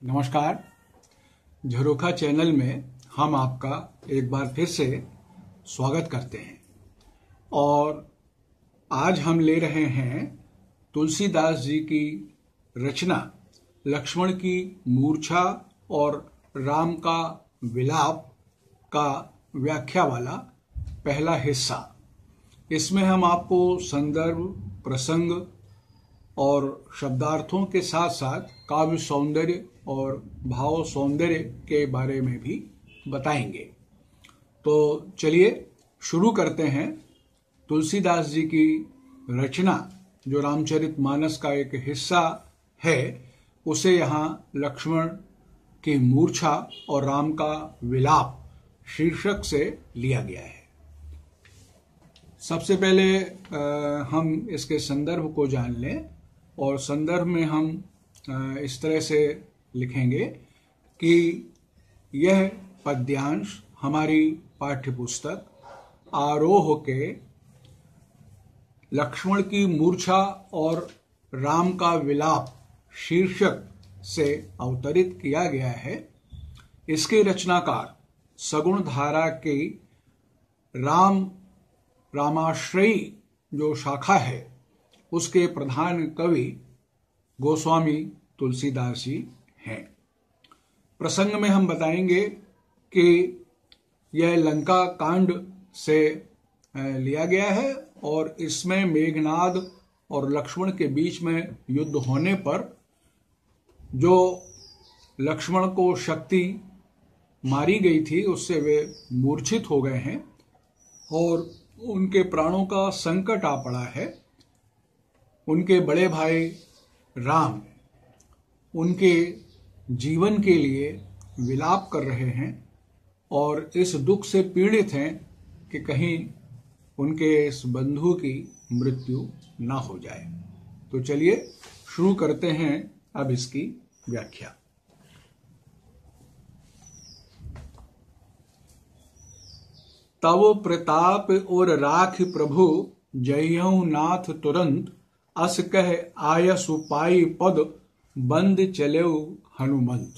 नमस्कार। झरोखा चैनल में हम आपका एक बार फिर से स्वागत करते हैं और आज हम ले रहे हैं तुलसीदास जी की रचना लक्ष्मण की मूर्छा और राम का विलाप का व्याख्या वाला पहला हिस्सा। इसमें हम आपको संदर्भ, प्रसंग और शब्दार्थों के साथ साथ काव्य सौंदर्य और भाव सौंदर्य के बारे में भी बताएंगे। तो चलिए शुरू करते हैं। तुलसीदास जी की रचना जो रामचरितमानस का एक हिस्सा है, उसे यहाँ लक्ष्मण की मूर्छा और राम का विलाप शीर्षक से लिया गया है। सबसे पहले हम इसके संदर्भ को जान लें और संदर्भ में हम इस तरह से लिखेंगे कि यह पद्यांश हमारी पाठ्यपुस्तक आरोह के लक्ष्मण की मूर्छा और राम का विलाप शीर्षक से अवतरित किया गया है। इसके रचनाकार सगुण धारा की रामाश्रयी जो शाखा है, उसके प्रधान कवि गोस्वामी तुलसीदास जी हैं। प्रसंग में हम बताएंगे कि यह लंका कांड से लिया गया है और इसमें मेघनाद और लक्ष्मण के बीच में युद्ध होने पर जो लक्ष्मण को शक्ति मारी गई थी, उससे वे मूर्छित हो गए हैं और उनके प्राणों का संकट आ पड़ा है। उनके बड़े भाई राम उनके जीवन के लिए विलाप कर रहे हैं और इस दुख से पीड़ित हैं कि कहीं उनके इस बंधु की मृत्यु ना हो जाए। तो चलिए शुरू करते हैं अब इसकी व्याख्या। तव प्रताप और राख प्रभु जयहु नाथ तुरंत, अस कह आयसु पाई पद बंद चलेउ हनुमंत।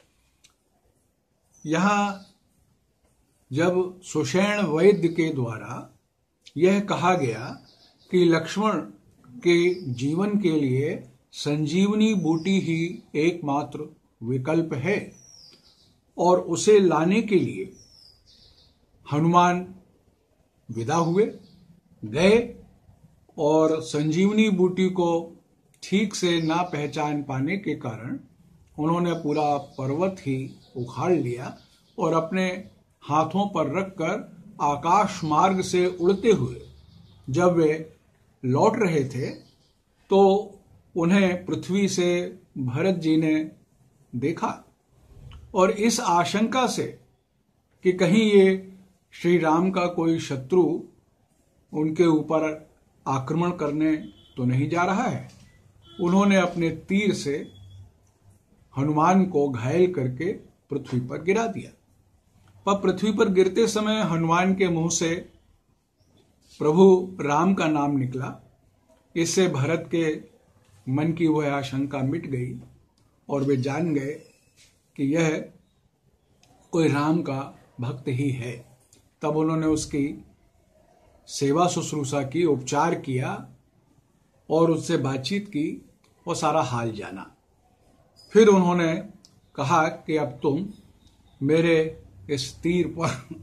यहां जब सुषेण वैद्य के द्वारा यह कहा गया कि लक्ष्मण के जीवन के लिए संजीवनी बूटी ही एकमात्र विकल्प है और उसे लाने के लिए हनुमान विदा हुए गए और संजीवनी बूटी को ठीक से ना पहचान पाने के कारण उन्होंने पूरा पर्वत ही उखाड़ लिया और अपने हाथों पर रखकर आकाश मार्ग से उड़ते हुए जब वे लौट रहे थे तो उन्हें पृथ्वी से भरत जी ने देखा और इस आशंका से कि कहीं ये श्री राम का कोई शत्रु उनके ऊपर आक्रमण करने तो नहीं जा रहा है, उन्होंने अपने तीर से हनुमान को घायल करके पृथ्वी पर गिरा दिया। पर पृथ्वी पर गिरते समय हनुमान के मुंह से प्रभु राम का नाम निकला। इससे भरत के मन की वह आशंका मिट गई और वे जान गए कि यह कोई राम का भक्त ही है। तब उन्होंने उसकी सेवा शुश्रूषा की, उपचार किया और उससे बातचीत की और सारा हाल जाना। फिर उन्होंने कहा कि अब तुम मेरे इस तीर पर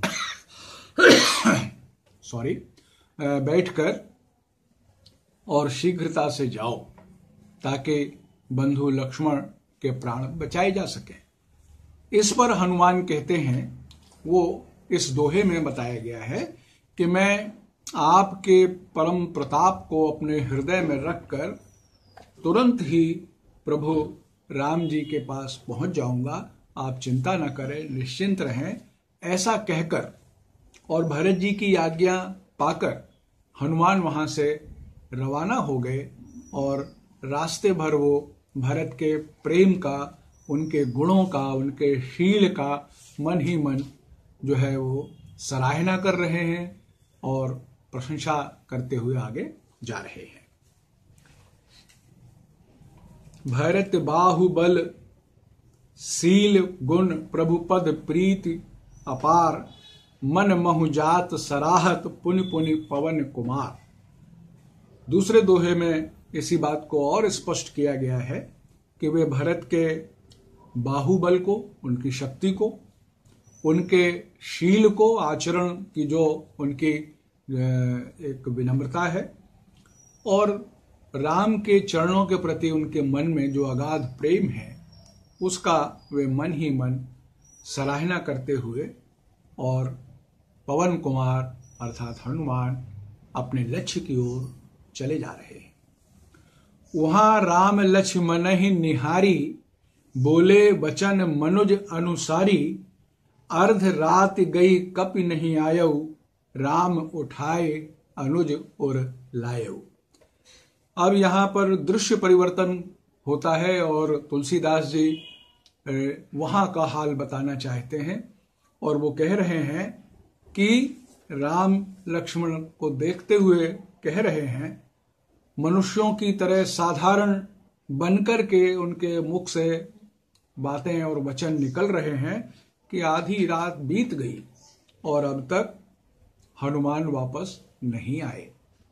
बैठकर और शीघ्रता से जाओ ताकि बंधु लक्ष्मण के प्राण बचाए जा सके। इस पर हनुमान कहते हैं, वो इस दोहे में बताया गया है कि मैं आपके परम प्रताप को अपने हृदय में रखकर तुरंत ही प्रभु राम जी के पास पहुंच जाऊंगा, आप चिंता न करें, निश्चिंत रहें। ऐसा कहकर और भरत जी की आज्ञा पाकर हनुमान वहां से रवाना हो गए और रास्ते भर वो भरत के प्रेम का, उनके गुणों का, उनके शील का मन ही मन जो है वो सराहना कर रहे हैं और प्रशंसा करते हुए आगे जा रहे हैं। भरत बाहुबल सील गुण प्रभु पद प्रीति अपार, मन महुजात सराहत पुनि पुनि पवन कुमार। दूसरे दोहे में इसी बात को और स्पष्ट किया गया है कि वे भरत के बाहुबल को, उनकी शक्ति को, उनके शील को, आचरण की जो उनकी एक विनम्रता है, और राम के चरणों के प्रति उनके मन में जो अगाध प्रेम है, उसका वे मन ही मन सराहना करते हुए और पवन कुमार अर्थात हनुमान अपने लक्ष्य की ओर चले जा रहे हैं। वहां राम लक्ष्मण ही निहारी, बोले वचन मनुज अनुसारी, अर्ध रात गई कपि नहीं आयऊ, राम उठाए अनुज और लायऊ। अब यहाँ पर दृश्य परिवर्तन होता है और तुलसीदास जी वहाँ का हाल बताना चाहते हैं और वो कह रहे हैं कि राम लक्ष्मण को देखते हुए कह रहे हैं, मनुष्यों की तरह साधारण बनकर के उनके मुख से बातें और वचन निकल रहे हैं कि आधी रात बीत गई और अब तक हनुमान वापस नहीं आए।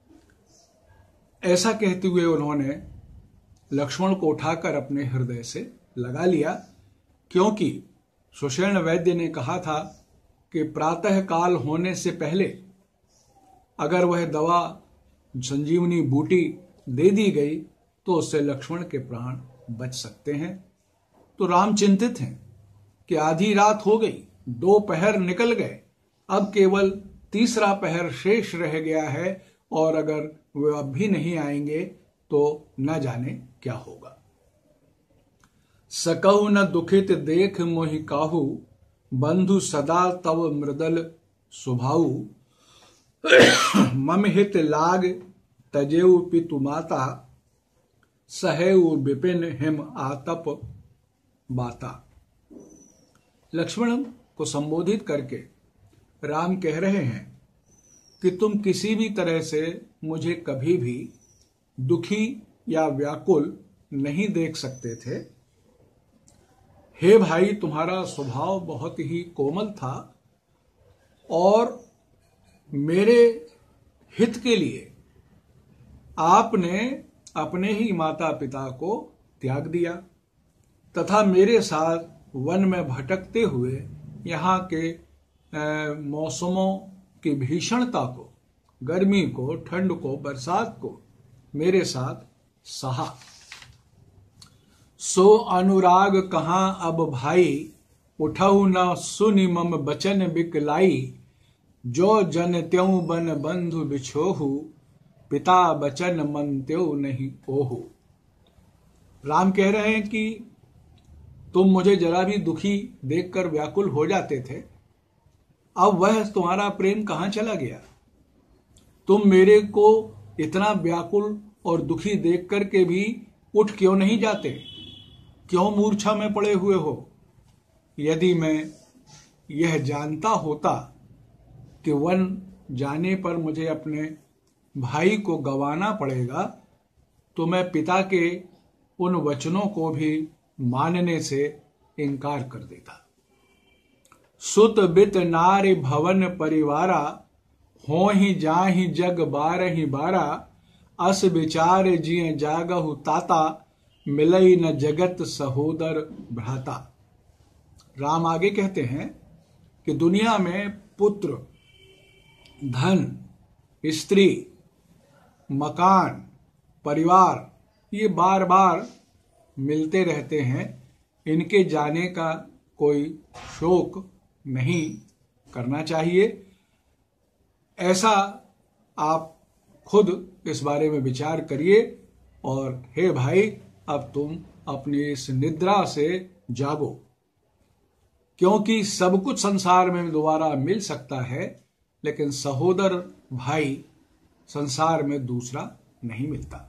ऐसा कहते हुए उन्होंने लक्ष्मण को उठाकर अपने हृदय से लगा लिया, क्योंकि सुषेण वैद्य ने कहा था कि प्रातः काल होने से पहले अगर वह दवा संजीवनी बूटी दे दी गई तो उससे लक्ष्मण के प्राण बच सकते हैं। तो राम चिंतित हैं कि आधी रात हो गई, 2 पहर निकल गए, अब केवल तीसरा पहर शेष रह गया है और अगर वे अब भी नहीं आएंगे तो न जाने क्या होगा। सकहु न दुखित देख मोहि काहू, बंधु सदा तव मृदल सुभाऊ, मम हित लाग तजेऊ पितु माता, सहेऊ विपिन हिम आतप बाता। लक्ष्मण को संबोधित करके राम कह रहे हैं कि तुम किसी भी तरह से मुझे कभी भी दुखी या व्याकुल नहीं देख सकते थे। हे भाई, तुम्हारा स्वभाव बहुत ही कोमल था और मेरे हित के लिए आपने अपने ही माता पिता को त्याग दिया तथा मेरे साथ वन में भटकते हुए यहाँ के मौसमों की भीषणता को, गर्मी को, ठंड को, बरसात को मेरे साथ सहा। सो अनुराग कहाँ अब भाई, उठऊ न सुनि मम बचन बिकलाई, जो जन त्यों बन बंधु बिछोहु, पिता बचन मन त्यों नहीं ओहु। राम कह रहे हैं कि तुम मुझे जरा भी दुखी देखकर व्याकुल हो जाते थे, अब वह तुम्हारा प्रेम कहाँ चला गया? तुम मेरे को इतना व्याकुल और दुखी देख कर के भी उठ क्यों नहीं जाते? क्यों मूर्छा में पड़े हुए हो? यदि मैं यह जानता होता कि वन जाने पर मुझे अपने भाई को गंवाना पड़ेगा तो मैं पिता के उन वचनों को भी मानने से इनकार कर देता। सुत बित नारी भवन परिवारा, हो ही जाहि जग बारहि बारा, अस विचार जिय जागहु ताता, मिलई न जगत सहोदर भ्राता। राम आगे कहते हैं कि दुनिया में पुत्र, धन, स्त्री, मकान, परिवार ये बार बार मिलते रहते हैं, इनके जाने का कोई शोक नहीं करना चाहिए। ऐसा आप खुद इस बारे में विचार करिए और हे भाई, अब तुम अपनी इस निद्रा से जागो, क्योंकि सब कुछ संसार में दोबारा मिल सकता है, लेकिन सहोदर भाई संसार में दूसरा नहीं मिलता।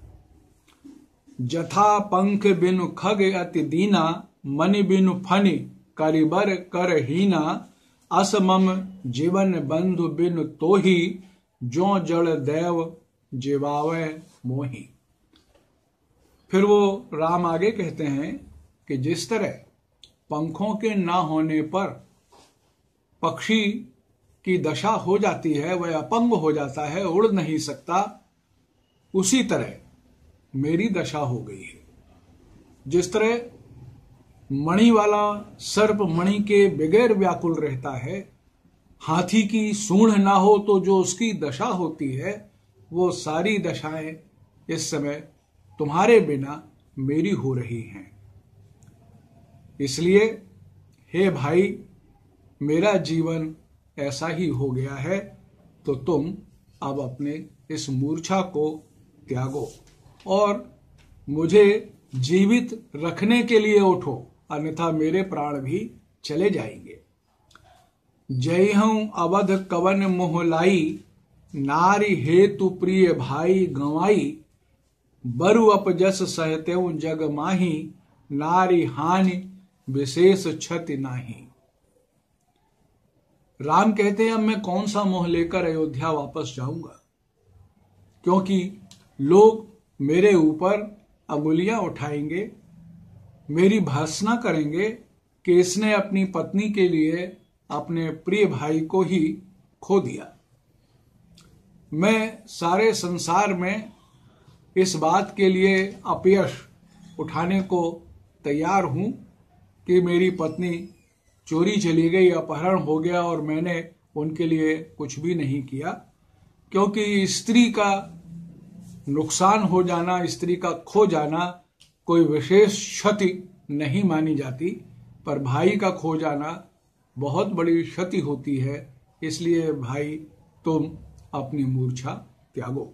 जथा पंख बिनु खग अति दीना, मनि बिनु फनि करिबर कर हीना, असमम जीवन बंधु बिनु तोही, जो जड़ देव जीवावे मोही। फिर वो राम आगे कहते हैं कि जिस तरह पंखों के ना होने पर पक्षी की दशा हो जाती है, वह अपंग हो जाता है, उड़ नहीं सकता, उसी तरह मेरी दशा हो गई है। जिस तरह मणि वाला सर्प मणि के बगैर व्याकुल रहता है, हाथी की सूंड ना हो तो जो उसकी दशा होती है, वो सारी दशाएं इस समय तुम्हारे बिना मेरी हो रही हैं। इसलिए हे भाई, मेरा जीवन ऐसा ही हो गया है, तो तुम अब अपने इस मूर्छा को त्यागो और मुझे जीवित रखने के लिए उठो, अन्यथा मेरे प्राण भी चले जाएंगे। जय हूं अवध कवन मोहलाई, नारी हेतु प्रिय भाई गंवाई, बरु अपजस सहत्यों जग माही, नारी हानि विशेष क्षति नाही। राम कहते हैं अब मैं कौन सा मोह लेकर अयोध्या वापस जाऊंगा, क्योंकि लोग मेरे ऊपर अंगुलियां उठाएंगे, मेरी भर्त्सना करेंगे कि इसने अपनी पत्नी के लिए अपने प्रिय भाई को ही खो दिया। मैं सारे संसार में इस बात के लिए अपयश उठाने को तैयार हूं कि मेरी पत्नी चोरी चली गई, अपहरण हो गया और मैंने उनके लिए कुछ भी नहीं किया, क्योंकि स्त्री का नुकसान हो जाना, स्त्री का खो जाना कोई विशेष क्षति नहीं मानी जाती, पर भाई का खो जाना बहुत बड़ी क्षति होती है। इसलिए भाई तुम अपनी मूर्छा त्यागो।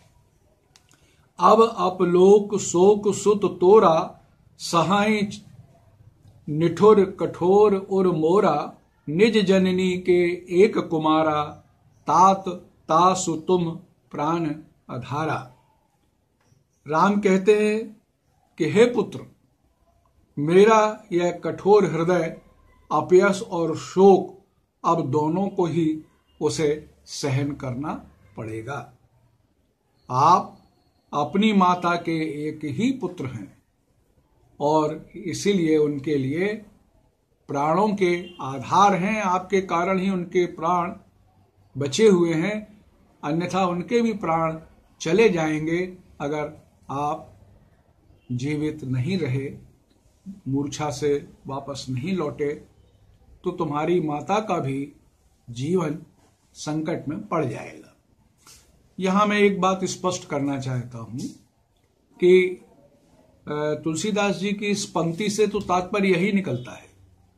अब अपलोक शोक सुत तोरा, सहाय निठुर कठोर उर मोरा, निज जननी के एक कुमारा, तात तासु तुम प्राण अधारा। राम कहते हैं कि हे पुत्र, मेरा यह कठोर हृदय अपयश और शोक अब दोनों को ही उसे सहन करना पड़ेगा। आप अपनी माता के एक ही पुत्र हैं और इसीलिए उनके लिए प्राणों के आधार हैं। आपके कारण ही उनके प्राण बचे हुए हैं, अन्यथा उनके भी प्राण चले जाएंगे अगर आप जीवित नहीं रहे, मूर्छा से वापस नहीं लौटे, तो तुम्हारी माता का भी जीवन संकट में पड़ जाएगा। यहां मैं एक बात स्पष्ट करना चाहता हूं कि तुलसीदास जी की इस पंक्ति से तो तात्पर्य यही निकलता है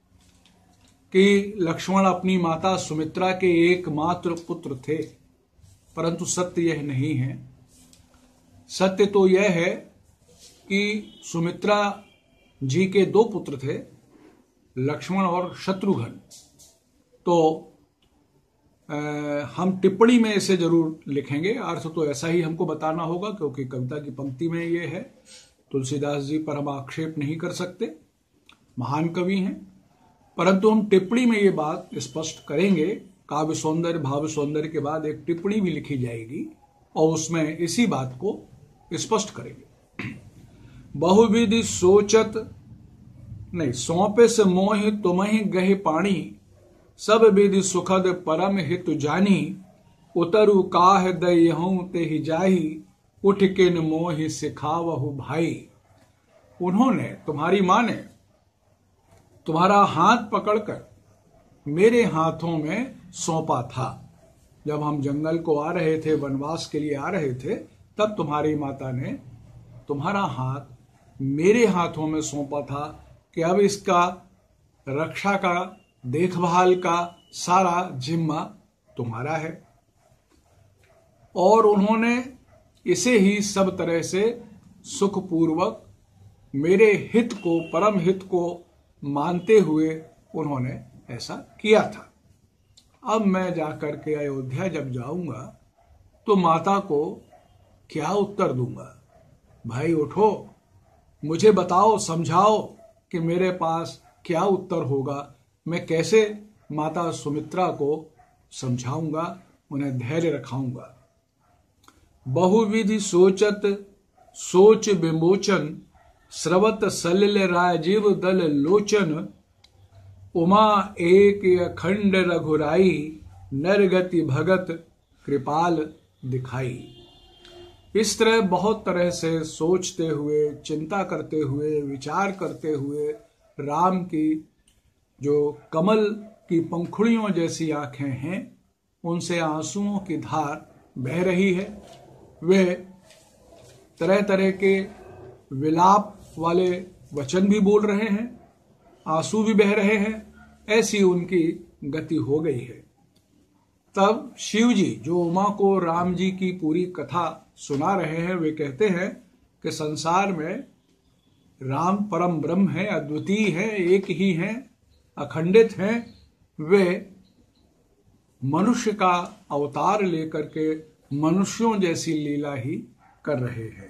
कि लक्ष्मण अपनी माता सुमित्रा के एकमात्र पुत्र थे, परंतु सत्य यह नहीं है। सत्य तो यह है कि सुमित्रा जी के दो पुत्र थे, लक्ष्मण और शत्रुघ्न। तो हम टिप्पणी में इसे जरूर लिखेंगे, अर्थ तो ऐसा ही हमको बताना होगा, क्योंकि कविता की पंक्ति में ये है। तुलसीदास जी पर हम आक्षेप नहीं कर सकते, महान कवि हैं, परंतु हम टिप्पणी में ये बात स्पष्ट करेंगे। काव्य सौंदर्य भाव सौंदर्य के बाद एक टिप्पणी भी लिखी जाएगी और उसमें इसी बात को स्पष्ट करेंगे। बहुविधि सोचत नहीं सौंपे से मोहि तुम्हि गहि पाणी, सब विधि सुखद परम हित जानी, उतरु काह दयहूं तेहि जाही, उठ किन मोहि सिखावहु भाई। उन्होंने, तुम्हारी मां ने तुम्हारा हाथ पकड़कर मेरे हाथों में सौंपा था। जब हम जंगल को आ रहे थे, वनवास के लिए आ रहे थे, तब तुम्हारी माता ने तुम्हारा हाथ मेरे हाथों में सौंपा था कि अब इसका रक्षा का, देखभाल का सारा जिम्मा तुम्हारा है। और उन्होंने इसे ही सब तरह से सुखपूर्वक मेरे हित को, परम हित को मानते हुए उन्होंने ऐसा किया था। अब मैं जाकर के अयोध्या जब जाऊंगा तो माता को क्या उत्तर दूंगा? भाई उठो, मुझे बताओ, समझाओ कि मेरे पास क्या उत्तर होगा। मैं कैसे माता सुमित्रा को समझाऊंगा, उन्हें धैर्य रखाऊंगा। बहुविधि सोचत सोच विमोचन, स्रवत सलिल राजीव दल लोचन, उमा एक अखंड रघुराई, नरगति भगत कृपाल दिखाई। इस तरह बहुत तरह से सोचते हुए, चिंता करते हुए, विचार करते हुए राम की जो कमल की पंखुड़ियों जैसी आंखें हैं, उनसे आंसुओं की धार बह रही है। वे तरह तरह के विलाप वाले वचन भी बोल रहे हैं, आंसू भी बह रहे हैं, ऐसी उनकी गति हो गई है। तब शिव जी जो उमा को राम जी की पूरी कथा सुना रहे हैं, वे कहते हैं कि संसार में राम परम ब्रह्म है, अद्वितीय है, एक ही हैं, अखंडित हैं। वे मनुष्य का अवतार लेकर के मनुष्यों जैसी लीला ही कर रहे हैं।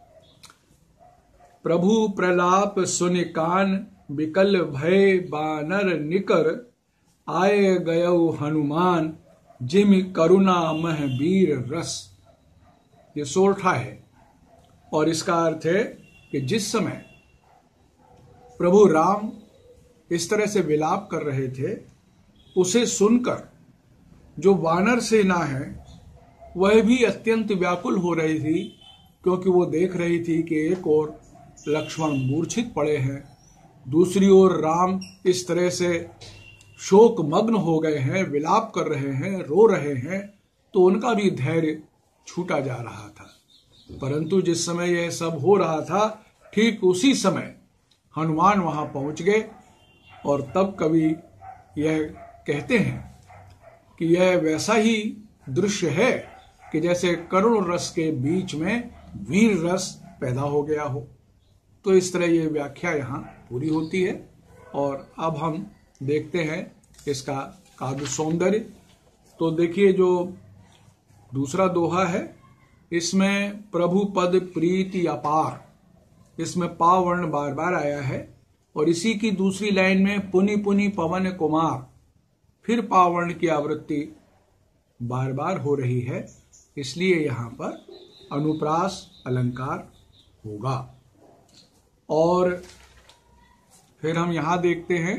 प्रभु प्रलाप सुन कान, विकल भय बानर निकर, आए गयो हनुमान, जिम करुणा मह वीर रस। ये सोरठा है और इसका अर्थ है कि जिस समय प्रभु राम इस तरह से विलाप कर रहे थे, उसे सुनकर जो वानर सेना है वह भी अत्यंत व्याकुल हो रही थी, क्योंकि वो देख रही थी कि एक ओर लक्ष्मण मूर्छित पड़े हैं, दूसरी ओर राम इस तरह से शोक मग्न हो गए हैं, विलाप कर रहे हैं, रो रहे हैं, तो उनका भी धैर्य छूटा जा रहा था। परंतु जिस समय यह सब हो रहा था, ठीक उसी समय हनुमान वहां पहुंच गए। और तब कवि यह कहते हैं कि यह वैसा ही दृश्य है कि जैसे करुण रस के बीच में वीर रस पैदा हो गया हो। तो इस तरह ये व्याख्या यहाँ पूरी होती है। और अब हम देखते हैं इसका काव्य सौंदर्य। तो देखिए, जो दूसरा दोहा है, इसमें प्रभु पद प्रीति अपार, इसमें पा वर्ण बार बार आया है। और इसी की दूसरी लाइन में पुनि पुनि पवन कुमार, फिर पा वर्ण की आवृत्ति बार बार हो रही है, इसलिए यहां पर अनुप्रास अलंकार होगा। और फिर हम यहां देखते हैं,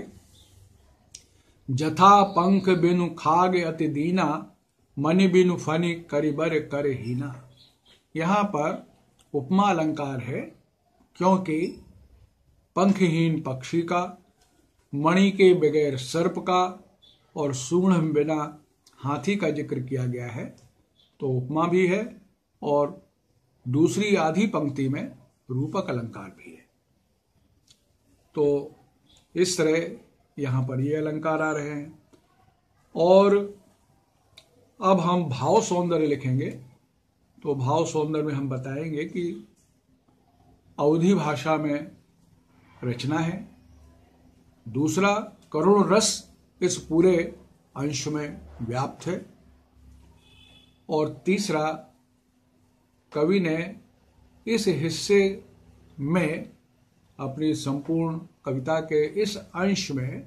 जथा पंख बिनु खाग अति दीना, मनि बिनु फनि करिबर कर हीना। यहां पर उपमा अलंकार है, क्योंकि पंखहीन पक्षी का, मणि के बगैर सर्प का और सूंड बिना हाथी का जिक्र किया गया है। तो उपमा भी है और दूसरी आधी पंक्ति में रूपक अलंकार भी है। तो इस तरह यहां पर ये अलंकार आ रहे हैं। और अब हम भाव सौंदर्य लिखेंगे। तो भाव सौंदर्य में हम बताएंगे कि अवधी भाषा में रचना है, दूसरा करुण रस इस पूरे अंश में व्याप्त है, और तीसरा कवि ने इस हिस्से में, अपनी संपूर्ण कविता के इस अंश में,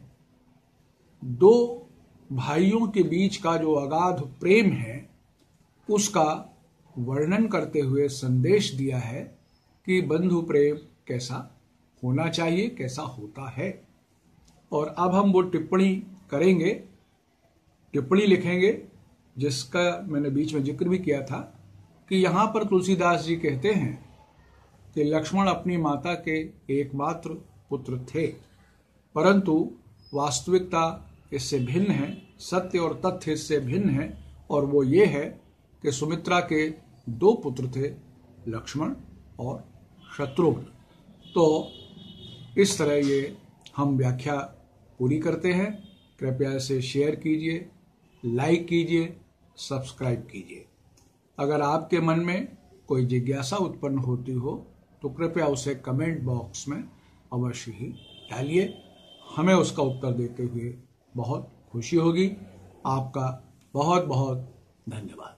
दो भाइयों के बीच का जो अगाध प्रेम है उसका वर्णन करते हुए संदेश दिया है कि बंधु प्रेम कैसा होना चाहिए, कैसा होता है। और अब हम वो टिप्पणी करेंगे, टिप्पणी लिखेंगे, जिसका मैंने बीच में जिक्र भी किया था कि यहां पर तुलसीदास जी कहते हैं कि लक्ष्मण अपनी माता के एकमात्र पुत्र थे, परंतु वास्तविकता इससे भिन्न है, सत्य और तथ्य इससे भिन्न है। और वो ये है कि सुमित्रा के दो पुत्र थे, लक्ष्मण और शत्रुघ्न। तो इस तरह ये हम व्याख्या पूरी करते हैं। कृपया इसे शेयर कीजिए, लाइक कीजिए, सब्सक्राइब कीजिए। अगर आपके मन में कोई जिज्ञासा उत्पन्न होती हो तो कृपया उसे कमेंट बॉक्स में अवश्य ही डालिए। हमें उसका उत्तर देते हुए बहुत खुशी होगी। आपका बहुत बहुत धन्यवाद।